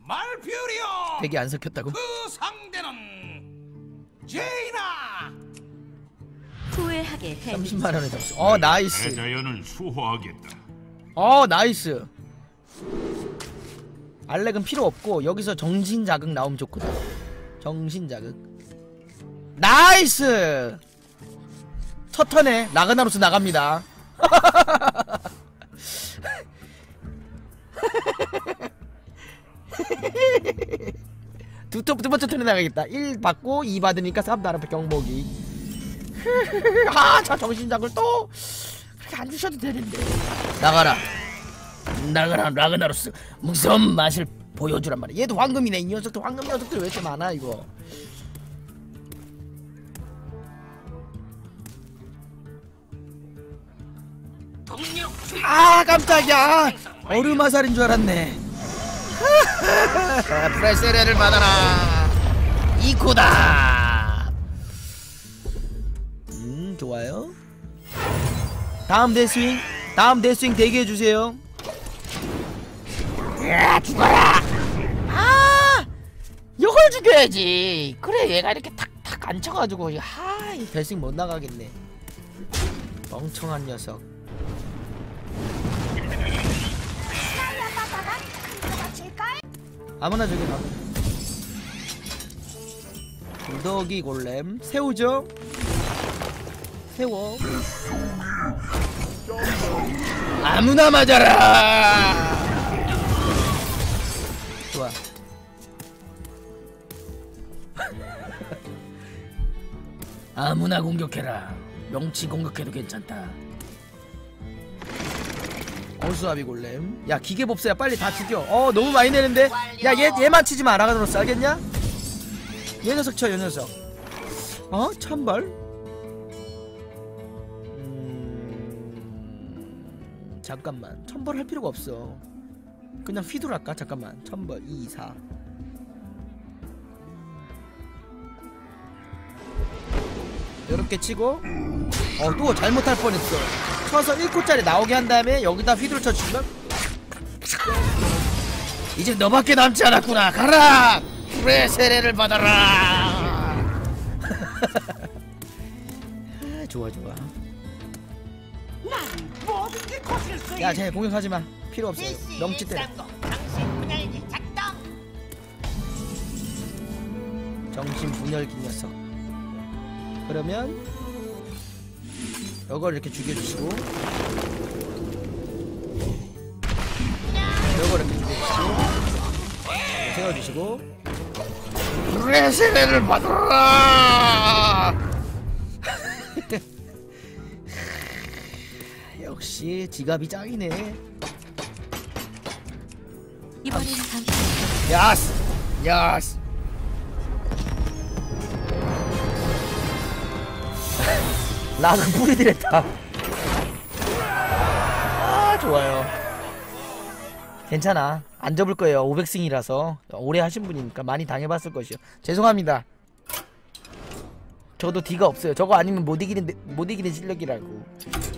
말퓨리오. 되게 안 섞였다고? 그 상대는 제이나. 후회하게 해. 30만원에 접수. 나이스. 대자연을 수호하겠다. 나이스. 알렉은 필요 없고 여기서 정신 자극 나오면 좋거든. 정신 자극. 나이스. 첫 턴에 라그나로스 나갑니다. 두 번째 턴에 나가겠다. 1 받고 2 받으니까 3 나라표 경보기. 저 정신 자극을 또 그렇게 안 주셔도 되는데. 나가라 라그나로스. 무서운 맛을 보여주란 말이야. 얘도 황금이네. 이 녀석도 황금 녀석들 왜 이렇게 많아 이거. 깜짝이야. 얼음화살인 줄 알았네. 프레세레를 받아라. 이코다. 좋아요. 다음 데스윙 대기해주세요. 죽어라. 이걸 죽여야지. 그래 얘가 이렇게 탁탁 안 쳐가지고 이 데스윙 못 나가겠네. 멍청한 녀석. 아무나 저기 가. 구더기 골렘 세우죠. 세워. 아무나 맞아라. 좋아. 아무나 공격해라. 명치 공격해도 괜찮다. 어수아비 골렘. 야 기계법사야 빨리 다 죽여. 너무 많이 내는데. 야 얘만 치지 마. 라가노로스 알겠냐? 얘 녀석 쳐. 얘 녀석. 천벌. 잠깐만. 천벌 할 필요가 없어. 그냥 휘두를할까? 잠깐만. 천벌 2, 4. 요렇게 치고 또 잘못할 뻔했어. 쳐서 1코짜리 나오게 한 다음에 여기다 휘두를 쳐주면 이제 너밖에 남지 않았구나. 가라. 불의 세례를 받아라. 좋아. 야 쟤 공격하지마. 필요 없어요. 넘치 때려. 정신 분열기 녀석. 그러면 이걸 이렇게 죽여주시고 이걸 이렇게 죽여주시고 세워주시고 불의 세례를 받아라. 역시 지갑이 짱이네. 이번엔 당신. 야스. 라그 뿌리들했다. 좋아요. 괜찮아. 안 접을 거예요. 500승이라서 오래 하신 분이니까 많이 당해봤을 것이요. 죄송합니다. 저도 D가 없어요. 저거 아니면 못 이기는 실력이라고.